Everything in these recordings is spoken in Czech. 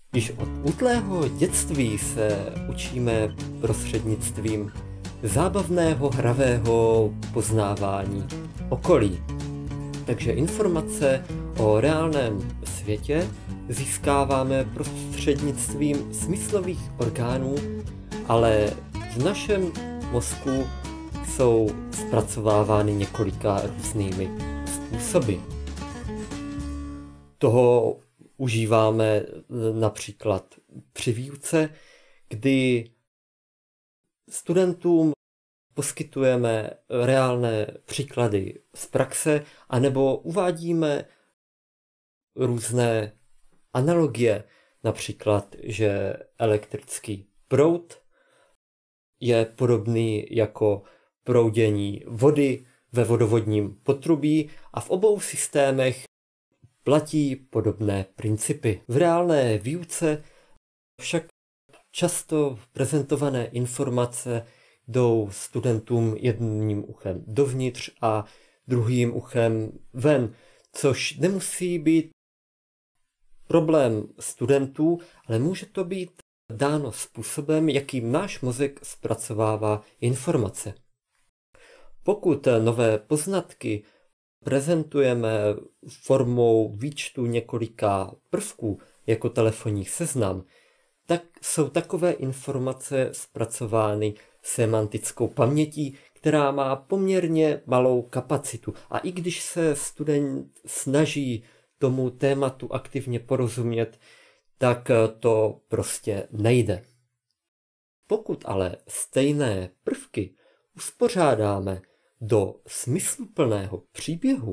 Již od útlého dětství se učíme prostřednictvím zábavného hravého poznávání okolí. Takže informace o reálném světě získáváme prostřednictvím smyslových orgánů, ale v našem mozku jsou zpracovávány několika různými způsoby. Toho užíváme například při výuce, kdy studentům poskytujeme reálné příklady z praxe, anebo uvádíme různé analogie, například, že elektrický proud je podobný jako proudění vody ve vodovodním potrubí a v obou systémech platí podobné principy. V reálné výuce však často prezentované informace jdou studentům jedním uchem dovnitř a druhým uchem ven, což nemusí být problém studentů, ale může to být dáno způsobem, jakým náš mozek zpracovává informace. Pokud nové poznatky prezentujeme formou výčtu několika prvků jako telefonní seznam, tak jsou takové informace zpracovány semantickou pamětí, která má poměrně malou kapacitu. A i když se student snaží tomu tématu aktivně porozumět, tak to prostě nejde. Pokud ale stejné prvky uspořádáme do smysluplného příběhu,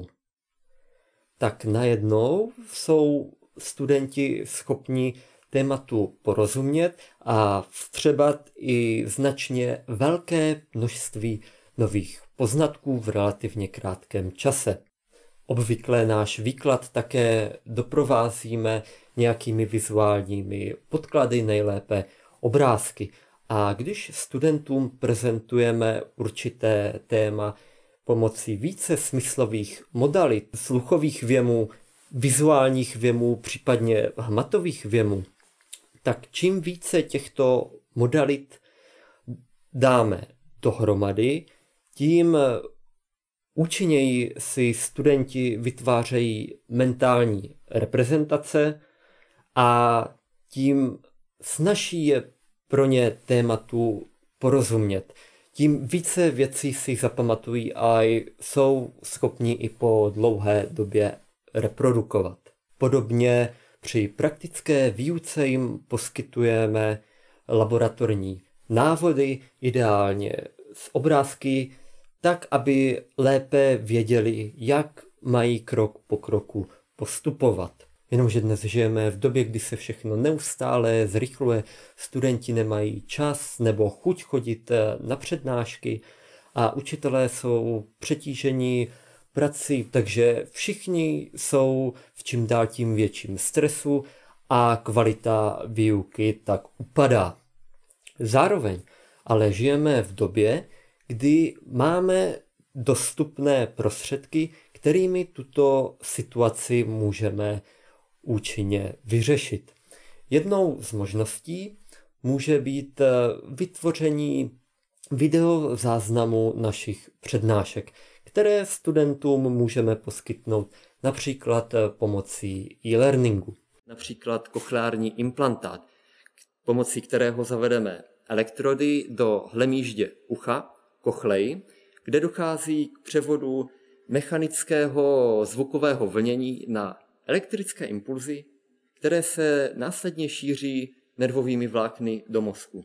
tak najednou jsou studenti schopni tématu porozumět a vstřebat i značně velké množství nových poznatků v relativně krátkém čase. Obvykle náš výklad také doprovázíme nějakými vizuálními podklady, nejlépe obrázky. A když studentům prezentujeme určité téma pomocí více smyslových modalit, sluchových věmů, vizuálních věmů, případně hmatových věmů, tak čím více těchto modalit dáme dohromady, tím účinněji si studenti vytvářejí mentální reprezentace a tím snazší je pro ně tématu porozumět. Tím více věcí si zapamatují a jsou schopni i po dlouhé době reprodukovat. Podobně při praktické výuce jim poskytujeme laboratorní návody, ideálně z obrázky, tak, aby lépe věděli, jak mají krok po kroku postupovat. Jenomže dnes žijeme v době, kdy se všechno neustále zrychluje, studenti nemají čas nebo chuť chodit na přednášky a učitelé jsou přetížení prací, takže všichni jsou v čím dál tím větším stresu a kvalita výuky tak upadá. Zároveň ale žijeme v době, kdy máme dostupné prostředky, kterými tuto situaci můžeme účinně vyřešit. Jednou z možností může být vytvoření videozáznamu našich přednášek, které studentům můžeme poskytnout například pomocí e-learningu. Například cochleární implantát, pomocí kterého zavedeme elektrody do hlemýždě ucha, kochleji, kde dochází k převodu mechanického zvukového vlnění na elektrické impulzy, které se následně šíří nervovými vlákny do mozku.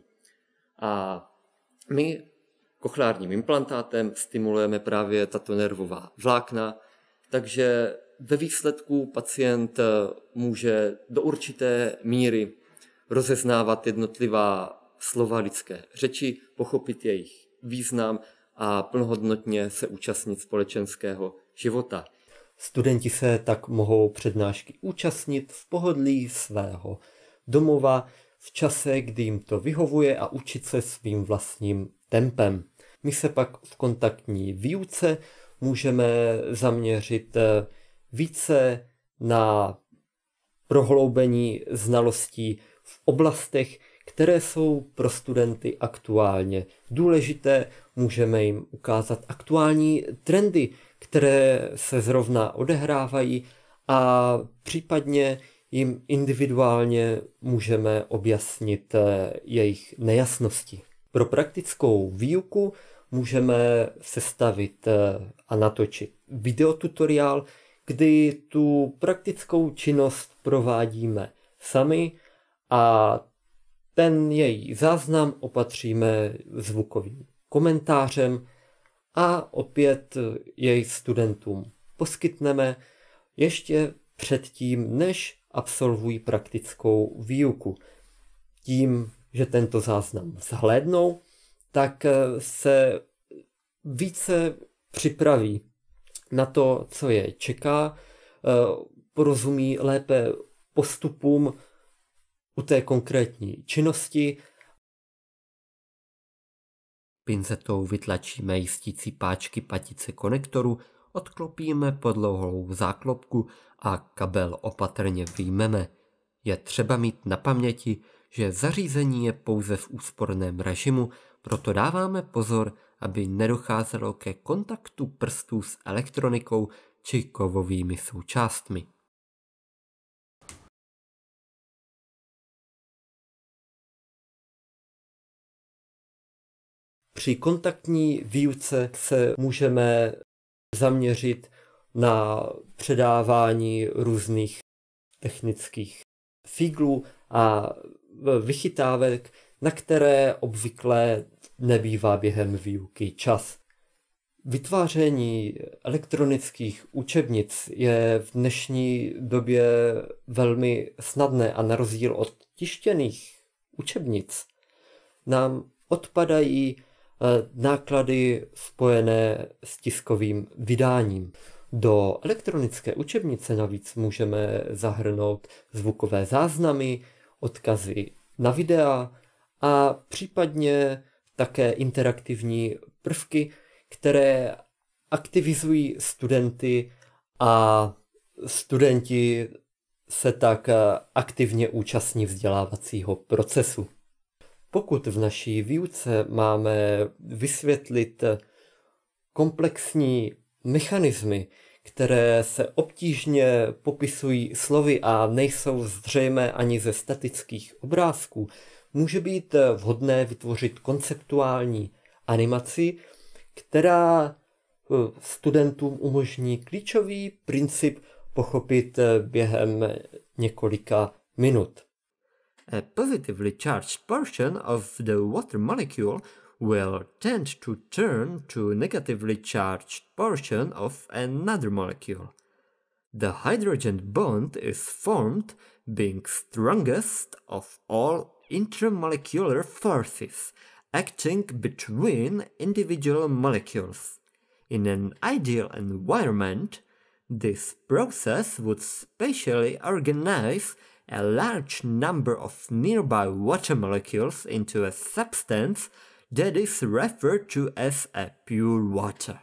A my cochleárním implantátem stimulujeme právě tato nervová vlákna, takže ve výsledku pacient může do určité míry rozeznávat jednotlivá slova lidské řeči, pochopit jejich význam a plnohodnotně se účastnit společenského života. Studenti se tak mohou přednášky účastnit v pohodlí svého domova, v čase, kdy jim to vyhovuje a učit se svým vlastním tempem. My se pak v kontaktní výuce můžeme zaměřit více na prohloubení znalostí v oblastech, které jsou pro studenty aktuálně důležité. Můžeme jim ukázat aktuální trendy, které se zrovna odehrávají a případně jim individuálně můžeme objasnit jejich nejasnosti. Pro praktickou výuku můžeme sestavit a natočit videotutoriál, kdy tu praktickou činnost provádíme sami a ten její záznam opatříme zvukovým komentářem a opět jej studentům poskytneme ještě předtím, než absolvují praktickou výuku. Tím, že tento záznam zhlédnou, tak se více připraví na to, co je čeká, porozumí lépe postupům u té konkrétní činnosti. Pincetou vytlačíme jistící páčky patice konektoru, odklopíme podlouhlou záklopku a kabel opatrně vyjmeme. Je třeba mít na paměti, že zařízení je pouze v úsporném režimu, proto dáváme pozor, aby nedocházelo ke kontaktu prstů s elektronikou či kovovými součástmi. Při kontaktní výuce se můžeme zaměřit na předávání různých technických fíglů a vychytávek, na které obvykle nebývá během výuky čas. Vytváření elektronických učebnic je v dnešní době velmi snadné a na rozdíl od tištěných učebnic nám odpadají náklady spojené s tiskovým vydáním. Do elektronické učebnice navíc můžeme zahrnout zvukové záznamy, odkazy na videa a případně také interaktivní prvky, které aktivizují studenty a studenti se tak aktivně účastní vzdělávacího procesu. Pokud v naší výuce máme vysvětlit komplexní mechanismy, které se obtížně popisují slovy a nejsou zřejmé ani ze statických obrázků, může být vhodné vytvořit konceptuální animaci, která studentům umožní klíčový princip pochopit během několika minut. A positively charged portion of the water molecule will tend to turn to a negatively charged portion of another molecule. The hydrogen bond is formed being strongest of all intermolecular forces acting between individual molecules. In an ideal environment, this process would spatially organize a large number of nearby water molecules into a substance that is referred to as a pure water.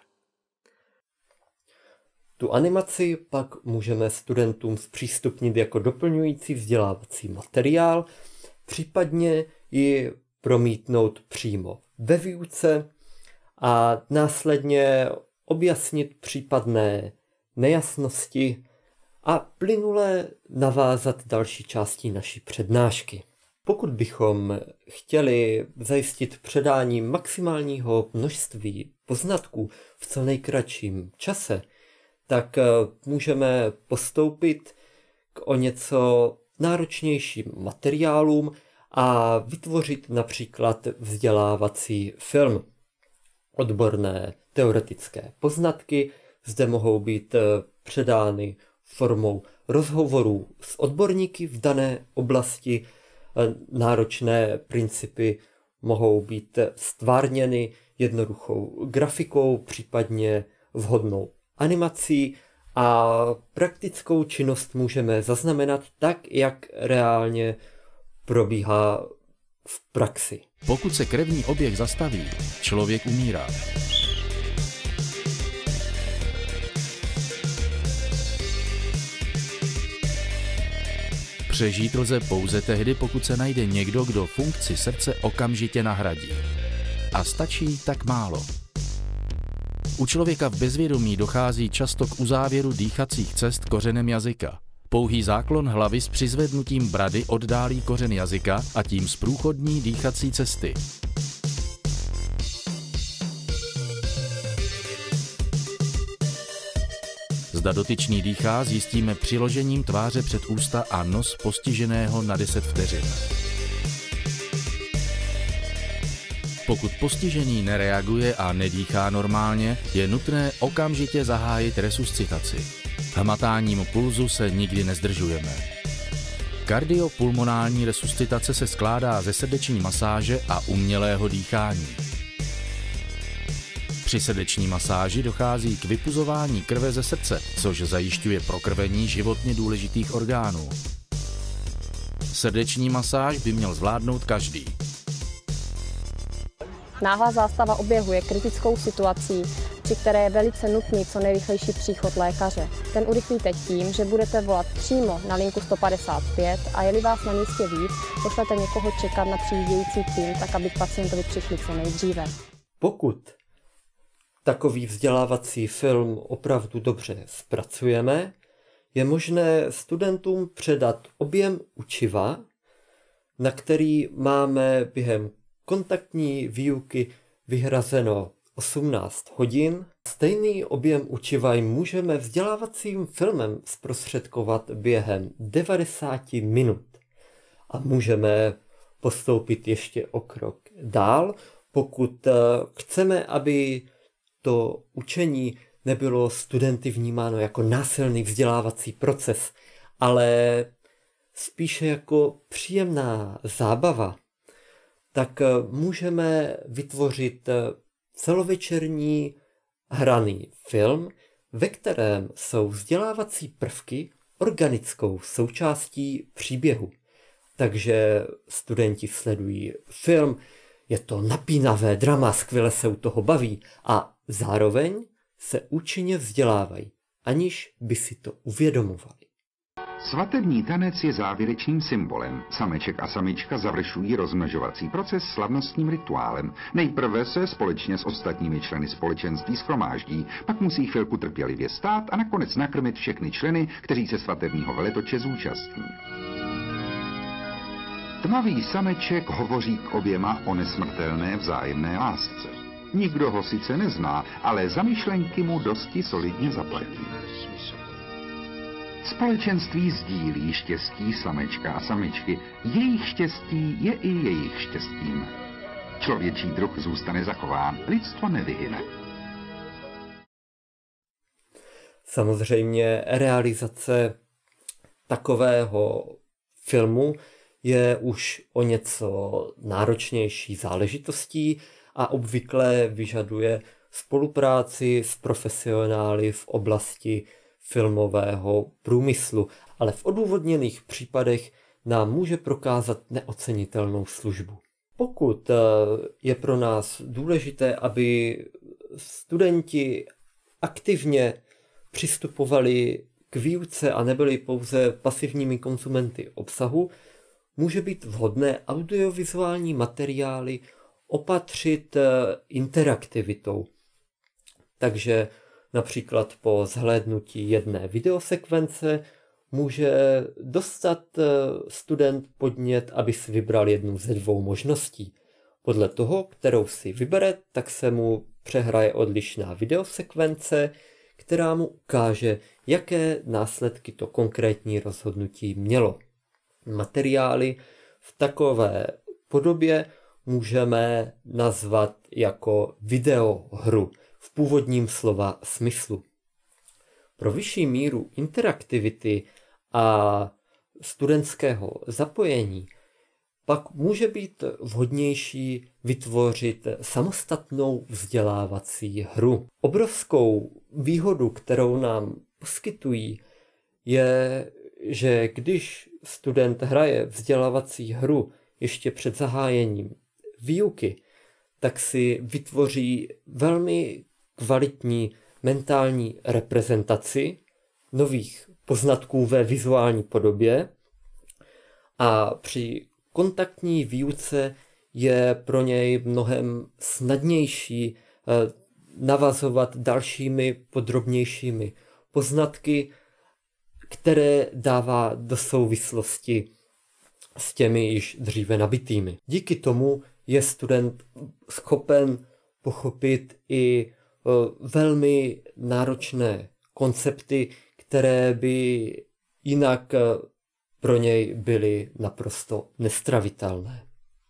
Tu animaci pak můžeme studentům zpřístupnit jako doplňující vzdělávací materiál, případně ji promítnout přímo ve výuce a následně objasnit případné nejasnosti a plynule navázat další části naší přednášky. Pokud bychom chtěli zajistit předání maximálního množství poznatků v co nejkratším čase, tak můžeme postoupit k o něco náročnějším materiálům a vytvořit například vzdělávací film. Odborné teoretické poznatky zde mohou být předány formou rozhovorů s odborníky v dané oblasti. Náročné principy mohou být stvárněny jednoduchou grafikou, případně vhodnou animací a praktickou činnost můžeme zaznamenat tak, jak reálně probíhá v praxi. Pokud se krevní oběh zastaví, člověk umírá. Přežít lze pouze tehdy, pokud se najde někdo, kdo funkci srdce okamžitě nahradí. A stačí tak málo. U člověka v bezvědomí dochází často k uzávěru dýchacích cest kořenem jazyka. Pouhý záklon hlavy s přizvednutím brady oddálí kořen jazyka a tím zprůchodní dýchací cesty. Zda dotyčný dýchá, zjistíme přiložením tváře před ústa a nos postiženého na 10 vteřin. Pokud postižený nereaguje a nedýchá normálně, je nutné okamžitě zahájit resuscitaci. Hmatáním pulzu se nikdy nezdržujeme. Kardiopulmonální resuscitace se skládá ze srdeční masáže a umělého dýchání. Při srdeční masáži dochází k vypuzování krve ze srdce, což zajišťuje prokrvení životně důležitých orgánů. Srdeční masáž by měl zvládnout každý. Náhlá zástava oběhu je kritickou situací, při které je velice nutný co nejrychlejší příchod lékaře. Ten urychlíte tím, že budete volat přímo na linku 155 a je-li vás na místě víc, pošlete někoho čekat na přijíždějící tým, tak aby k pacientovi přišli co nejdříve. Pokud takový vzdělávací film opravdu dobře zpracujeme, je možné studentům předat objem učiva, na který máme během kontaktní výuky vyhrazeno 18 hodin. Stejný objem učiva jim můžeme vzdělávacím filmem zprostředkovat během 90 minut. A můžeme postoupit ještě o krok dál, pokud chceme, aby to učení nebylo studenty vnímáno jako násilný vzdělávací proces, ale spíše jako příjemná zábava, tak můžeme vytvořit celovečerní hraný film, ve kterém jsou vzdělávací prvky organickou součástí příběhu. Takže studenti sledují film, je to napínavé drama, skvěle se u toho baví a zároveň se účinně vzdělávají, aniž by si to uvědomovali. Svatební tanec je závěrečným symbolem. Sameček a samička završují rozmnožovací proces slavnostním rituálem. Nejprve se společně s ostatními členy společenství shromáždí, pak musí chvilku trpělivě stát a nakonec nakrmit všechny členy, kteří se svatebního veletoče zúčastní. Tmavý sameček hovoří k oběma o nesmrtelné vzájemné lásce. Nikdo ho sice nezná, ale za myšlenky mu dosti solidně zaplatí. Společenství sdílí štěstí samečka a samičky. Jejich štěstí je i jejich štěstím. Člověčí druh zůstane zachován, lidstvo nevyhyne. Samozřejmě realizace takového filmu je už o něco náročnější záležitostí a obvykle vyžaduje spolupráci s profesionály v oblasti filmového průmyslu, ale v odůvodněných případech nám může prokázat neocenitelnou službu. Pokud je pro nás důležité, aby studenti aktivně přistupovali k výuce a nebyli pouze pasivními konzumenty obsahu, může být vhodné audiovizuální materiály opatřit interaktivitou. Takže například po zhlédnutí jedné videosekvence může dostat student podnět, aby si vybral jednu ze dvou možností. Podle toho, kterou si vybere, tak se mu přehraje odlišná videosekvence, která mu ukáže, jaké následky to konkrétní rozhodnutí mělo. Materiály v takové podobě můžeme nazvat jako videohru v původním slova smyslu. Pro vyšší míru interaktivity a studentského zapojení pak může být vhodnější vytvořit samostatnou vzdělávací hru. Obrovskou výhodu, kterou nám poskytují, je, že když student hraje vzdělávací hru ještě před zahájením výuky, tak si vytvoří velmi kvalitní mentální reprezentaci nových poznatků ve vizuální podobě a při kontaktní výuce je pro něj mnohem snadnější navazovat dalšími podrobnějšími poznatky, které dává do souvislosti s těmi již dříve nabitými. Díky tomu je student schopen pochopit i velmi náročné koncepty, které by jinak pro něj byly naprosto nestravitelné.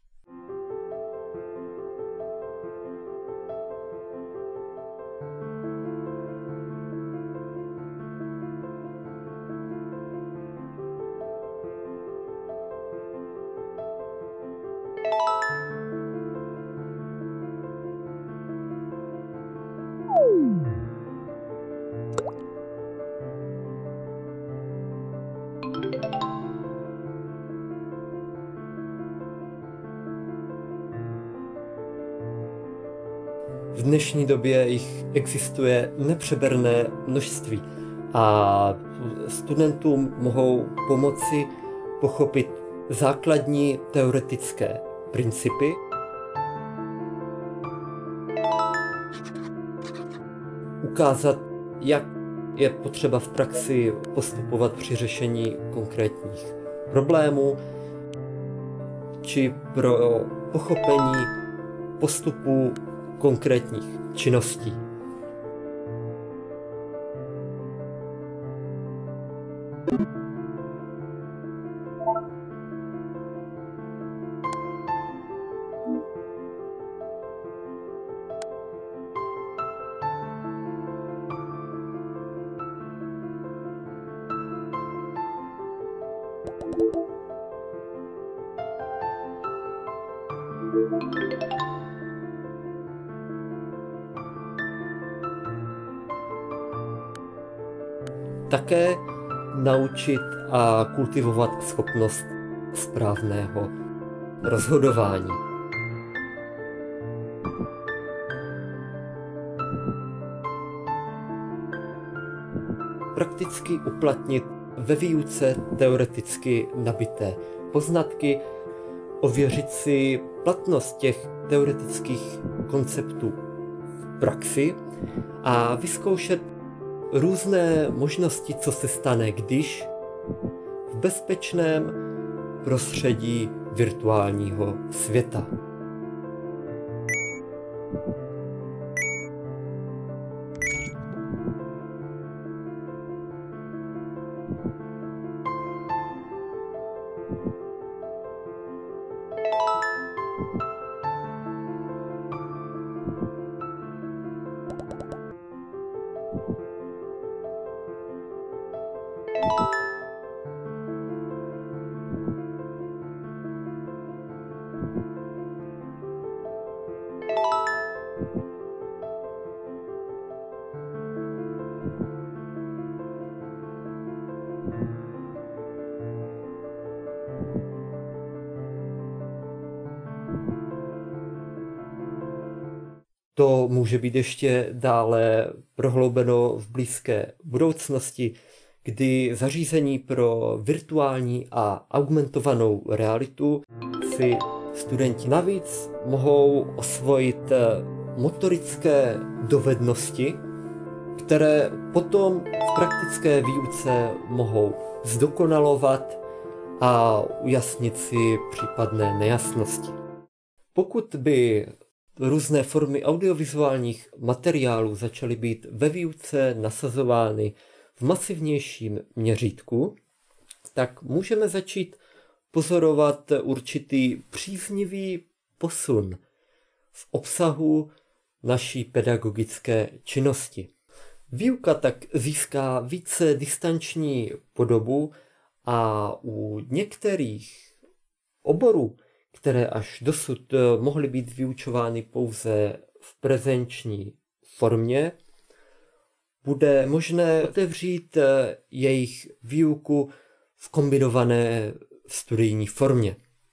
V dnešní době jich existuje nepřeberné množství a studentům mohou pomoci pochopit základní teoretické principy, ukázat, jak je potřeba v praxi postupovat při řešení konkrétních problémů, či pro pochopení postupu konkrétních činností. Také naučit a kultivovat schopnost správného rozhodování. Prakticky uplatnit ve výuce teoreticky nabité poznatky, ověřit si platnost těch teoretických konceptů v praxi a vyzkoušet různé možnosti, co se stane, když v bezpečném prostředí virtuálního světa. To může být ještě dále prohloubeno v blízké budoucnosti, kdy zařízení pro virtuální a augmentovanou realitu si studenti navíc mohou osvojit motorické dovednosti, které potom v praktické výuce mohou zdokonalovat a ujasnit si případné nejasnosti. Pokud by různé formy audiovizuálních materiálů začaly být ve výuce nasazovány v masivnějším měřítku, tak můžeme začít pozorovat určitý příznivý posun v obsahu naší pedagogické činnosti. Výuka tak získá více distanční podobu a u některých oborů, které až dosud mohly být vyučovány pouze v prezenční formě, bude možné otevřít jejich výuku v kombinované studijní formě.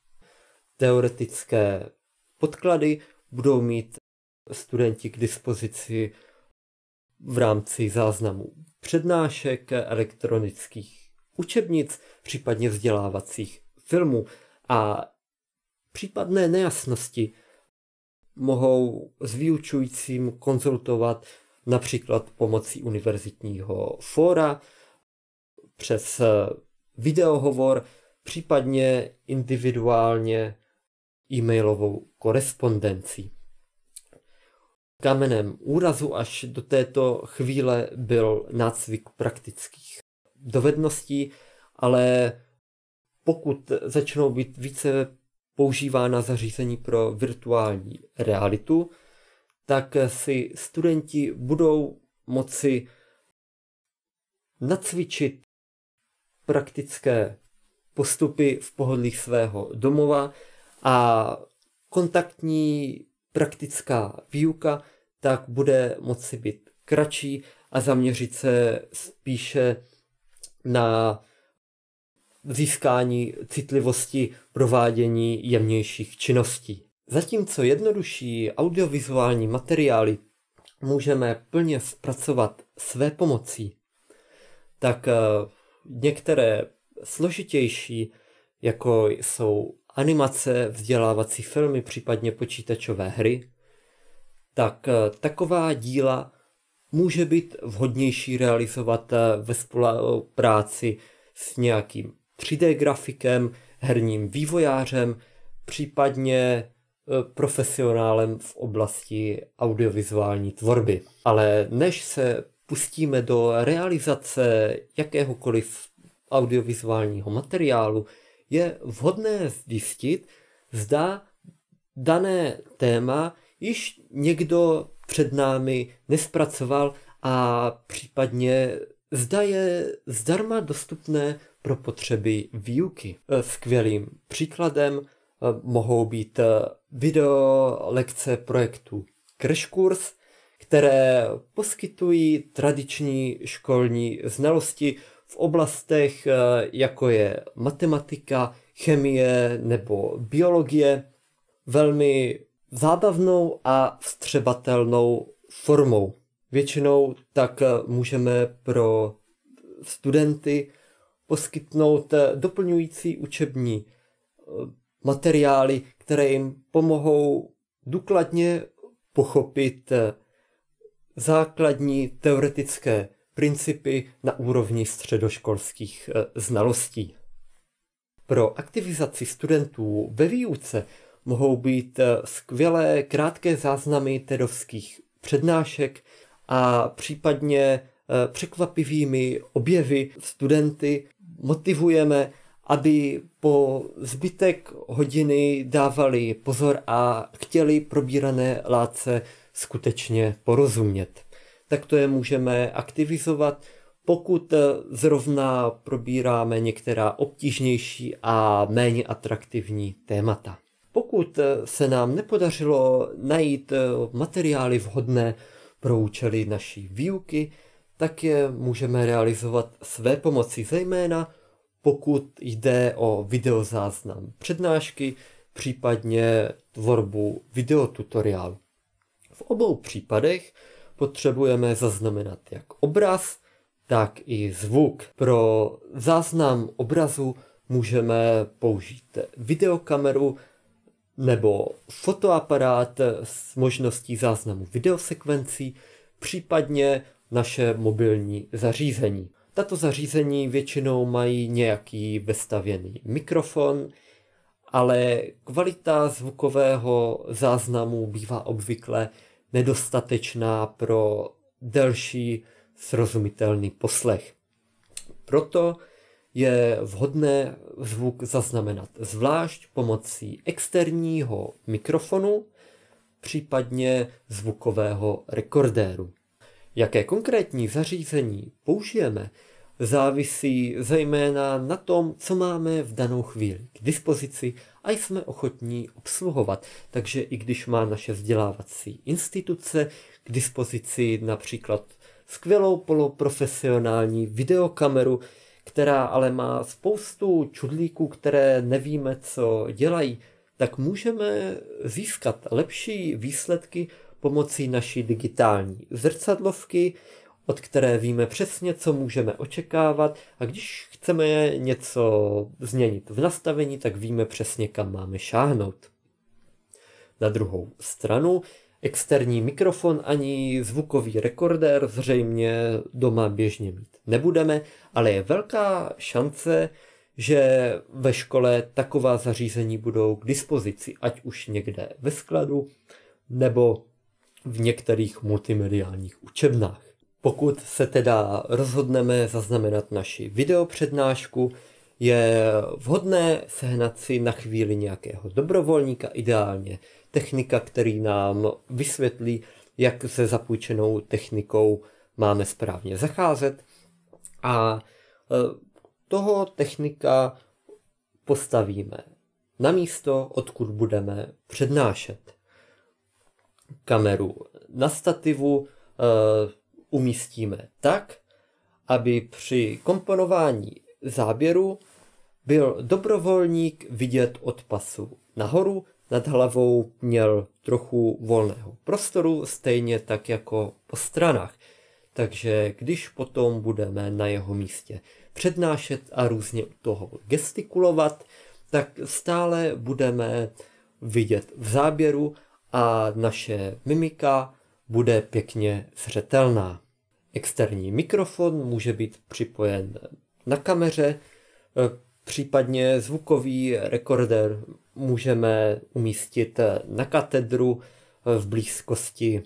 Teoretické podklady budou mít studenti k dispozici v rámci záznamů přednášek, elektronických učebnic, případně vzdělávacích filmu a případné nejasnosti mohou s vyučujícím konzultovat například pomocí univerzitního fóra, přes videohovor, případně individuálně e-mailovou korespondencí. Kamenem úrazu až do této chvíle byl nácvik praktických dovedností, ale pokud začnou být více používána zařízení pro virtuální realitu, tak si studenti budou moci nacvičit praktické postupy v pohodlí svého domova a kontaktní praktická výuka tak bude moci být kratší a zaměřit se spíše na získání citlivosti provádění jemnějších činností. Zatímco jednodušší audiovizuální materiály můžeme plně zpracovat své pomocí, tak některé složitější, jako jsou animace, vzdělávací filmy, případně počítačové hry, tak taková díla může být vhodnější realizovat ve spolupráci s nějakým 3D grafikem, herním vývojářem, případně profesionálem v oblasti audiovizuální tvorby. Ale než se pustíme do realizace jakéhokoliv audiovizuálního materiálu, je vhodné zjistit, zda dané téma již někdo před námi nespracoval a případně zda je zdarma dostupné pro potřeby výuky. Skvělým příkladem mohou být video lekce projektu Crash Course, které poskytují tradiční školní znalosti v oblastech, jako je matematika, chemie nebo biologie, velmi zábavnou a vstřebatelnou formou. Většinou tak můžeme pro studenty poskytnout doplňující učební materiály, které jim pomohou důkladně pochopit základní teoretické principy na úrovni středoškolských znalostí. Pro aktivizaci studentů ve výuce mohou být skvělé krátké záznamy TEDovských přednášek a případně překvapivými objevy studenty motivujeme, aby po zbytek hodiny dávali pozor a chtěli probírané látce skutečně porozumět. Takto je můžeme aktivizovat, pokud zrovna probíráme některá obtížnější a méně atraktivní témata. Pokud se nám nepodařilo najít materiály vhodné pro účely naší výuky, tak je můžeme realizovat své pomocí, zejména pokud jde o videozáznam přednášky, případně tvorbu videotutoriálu. V obou případech potřebujeme zaznamenat jak obraz, tak i zvuk. Pro záznam obrazu můžeme použít videokameru nebo fotoaparát s možností záznamu videosekvencí, případně naše mobilní zařízení. Tato zařízení většinou mají nějaký vestavěný mikrofon, ale kvalita zvukového záznamu bývá obvykle nedostatečná pro delší srozumitelný poslech. Proto je vhodné zvuk zaznamenat zvlášť pomocí externího mikrofonu, případně zvukového rekordéru. Jaké konkrétní zařízení použijeme, závisí zejména na tom, co máme v danou chvíli k dispozici a jsme ochotní obsluhovat. Takže i když má naše vzdělávací instituce k dispozici například skvělou poloprofesionální videokameru, která ale má spoustu čudlíků, které nevíme, co dělají, tak můžeme získat lepší výsledky pomocí naší digitální zrcadlovky, od které víme přesně, co můžeme očekávat, a když chceme něco změnit v nastavení, tak víme přesně, kam máme šáhnout. Na druhou stranu, externí mikrofon ani zvukový rekordér zřejmě doma běžně mít nebudeme, ale je velká šance, že ve škole taková zařízení budou k dispozici, ať už někde ve skladu, nebo v některých multimediálních učebnách. Pokud se teda rozhodneme zaznamenat naši videopřednášku, je vhodné sehnat si na chvíli nějakého dobrovolníka, ideálně technika, který nám vysvětlí, jak se zapůjčenou technikou máme správně zacházet, a toho technika postavíme na místo, odkud budeme přednášet. Kameru na stativu umístíme tak, aby při komponování záběru byl dobrovolník vidět od pasu nahoru, nad hlavou měl trochu volného prostoru, stejně tak jako po stranách. Takže když potom budeme na jeho místě přednášet a různě u toho gestikulovat, tak stále budeme vidět v záběru a naše mimika bude pěkně zřetelná. Externí mikrofon může být připojen na kameře, případně zvukový rekordér můžeme umístit na katedru v blízkosti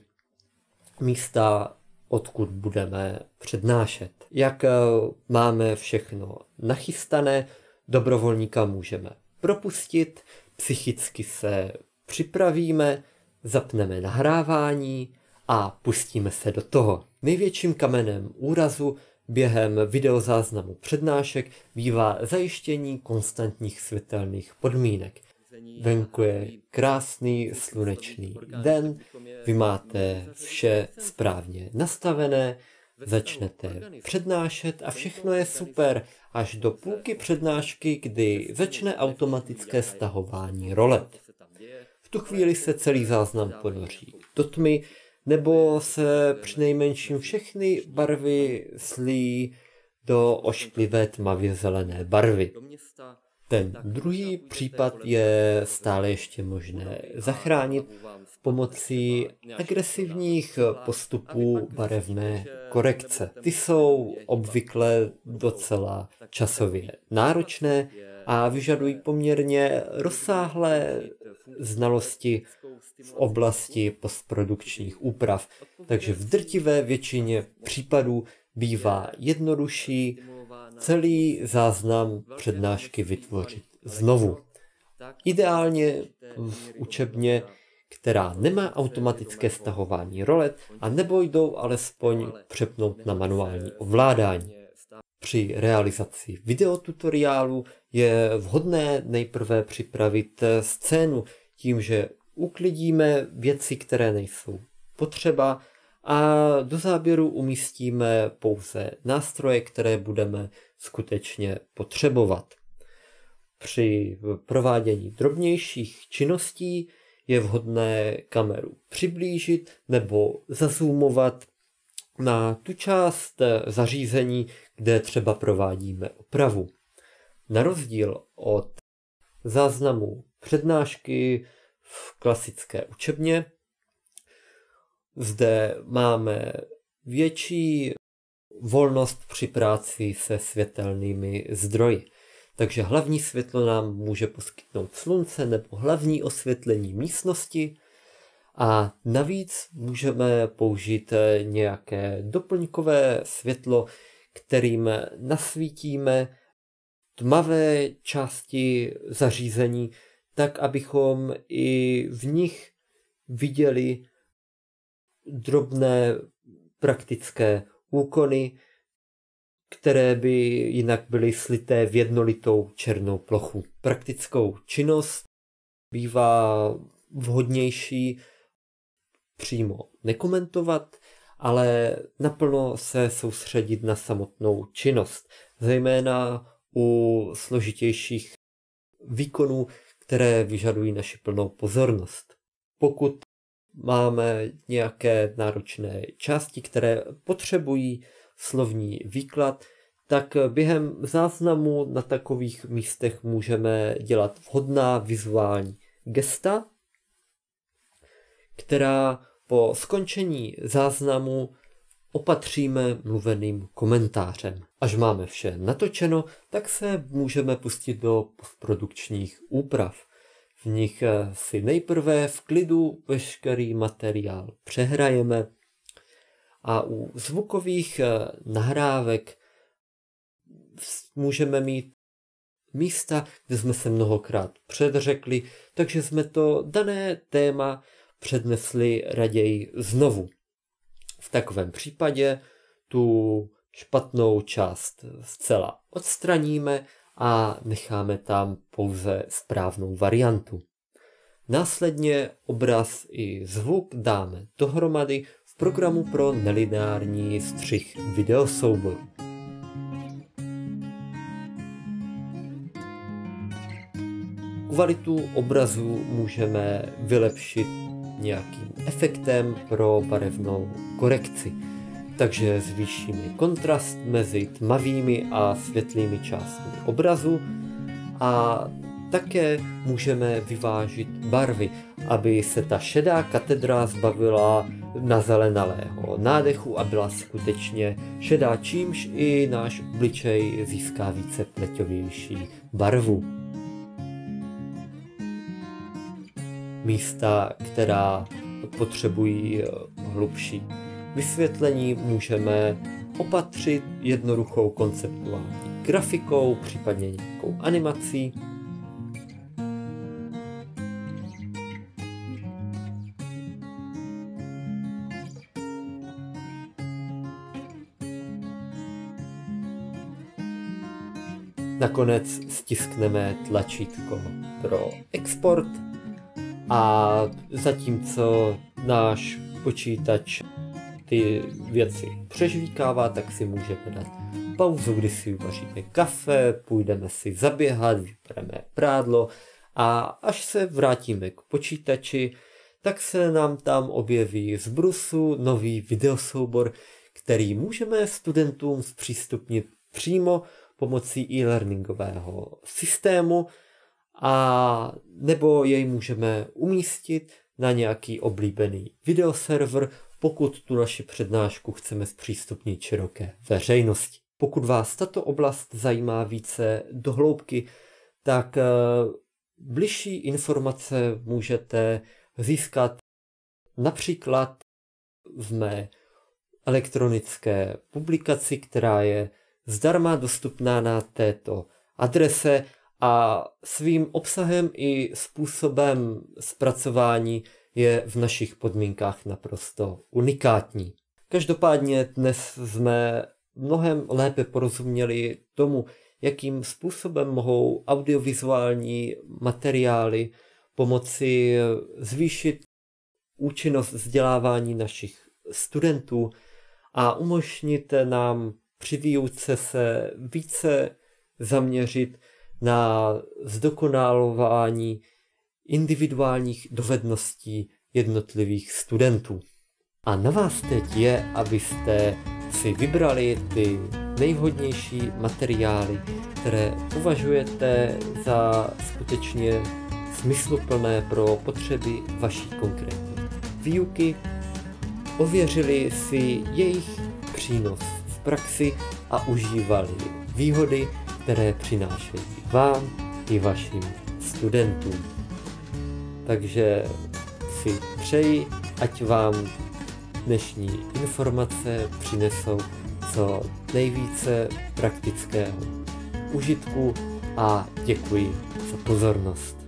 místa, odkud budeme přednášet. Jak máme všechno nachystané, dobrovolníka můžeme propustit, psychicky se připravíme, zapneme nahrávání a pustíme se do toho. Největším kamenem úrazu během videozáznamu přednášek bývá zajištění konstantních světelných podmínek. Venku je krásný slunečný den, vy máte vše správně nastavené, začnete přednášet a všechno je super až do půlky přednášky, kdy začne automatické stahování rolet. V tu chvíli se celý záznam ponoří do tmy, nebo se přinejmenším všechny barvy slí do ošklivé tmavě zelené barvy. Ten druhý případ je stále ještě možné zachránit pomocí agresivních postupů barevné korekce. Ty jsou obvykle docela časově náročné a vyžadují poměrně rozsáhlé znalosti v oblasti postprodukčních úprav, takže v drtivé většině případů bývá jednodušší celý záznam přednášky vytvořit znovu. Ideálně v učebně, která nemá automatické stahování rolet, a nebo jdou alespoň přepnout na manuální ovládání. Při realizaci videotutoriálu je vhodné nejprve připravit scénu tím, že uklidíme věci, které nejsou potřeba, a do záběru umístíme pouze nástroje, které budeme skutečně potřebovat. Při provádění drobnějších činností je vhodné kameru přiblížit nebo zazoomovat na tu část zařízení, kde třeba provádíme opravu. Na rozdíl od záznamu přednášky v klasické učebně, zde máme větší volnost při práci se světelnými zdroji. Takže hlavní světlo nám může poskytnout slunce nebo hlavní osvětlení místnosti, a navíc můžeme použít nějaké doplňkové světlo, kterým nasvítíme tmavé části zařízení, tak abychom i v nich viděli drobné praktické úkony, které by jinak byly slité v jednolitou černou plochu. Praktickou činnost bývá vhodnější přímo nekomentovat, ale naplno se soustředit na samotnou činnost, zejména u složitějších výkonů, které vyžadují naši plnou pozornost. Pokud máme nějaké náročné části, které potřebují slovní výklad, tak během záznamu na takových místech můžeme dělat vhodná vizuální gesta, která po skončení záznamu opatříme mluveným komentářem. Až máme vše natočeno, tak se můžeme pustit do postprodukčních úprav. V nich si nejprve v klidu veškerý materiál přehrajeme a u zvukových nahrávek můžeme mít místa, kde jsme se mnohokrát předřekli, takže jsme to dané téma přednesli raději znovu. V takovém případě tu špatnou část zcela odstraníme a necháme tam pouze správnou variantu. Následně obraz i zvuk dáme dohromady v programu pro nelineární střih videosouboru. Kvalitu obrazu můžeme vylepšit nějakým efektem pro barevnou korekci. Takže zvýšíme kontrast mezi tmavými a světlými částmi obrazu a také můžeme vyvážit barvy, aby se ta šedá katedra zbavila nazelenalého nádechu a byla skutečně šedá, čímž i náš obličej získá více pleťovější barvu. Místa, která potřebují hlubší vysvětlení, můžeme opatřit jednoduchou konceptuální grafikou, případně nějakou animací. Nakonec stiskneme tlačítko pro export a zatímco náš počítač ty věci přežvíkává, tak si můžeme dát pauzu, kdy si uvaříme kafe, půjdeme si zaběhat, vypereme prádlo a až se vrátíme k počítači, tak se nám tam objeví z brusu nový videosoubor, který můžeme studentům zpřístupnit přímo pomocí e-learningového systému a nebo jej můžeme umístit na nějaký oblíbený videoserver, pokud tu naši přednášku chceme zpřístupnit široké veřejnosti. Pokud vás tato oblast zajímá více do hloubky, tak bližší informace můžete získat například v mé elektronické publikaci, která je zdarma dostupná na této adrese a svým obsahem i způsobem zpracování je v našich podmínkách naprosto unikátní. Každopádně dnes jsme mnohem lépe porozuměli tomu, jakým způsobem mohou audiovizuální materiály pomoci zvýšit účinnost vzdělávání našich studentů a umožnit nám při výuce se více zaměřit na zdokonalování individuálních dovedností jednotlivých studentů. A na vás teď je, abyste si vybrali ty nejvhodnější materiály, které považujete za skutečně smysluplné pro potřeby vaší konkrétní výuky, ověřili si jejich přínos v praxi a užívali výhody, které přinášejí vám i vašim studentům. Takže si přeji, ať vám dnešní informace přinesou co nejvíce praktického užitku a děkuji za pozornost.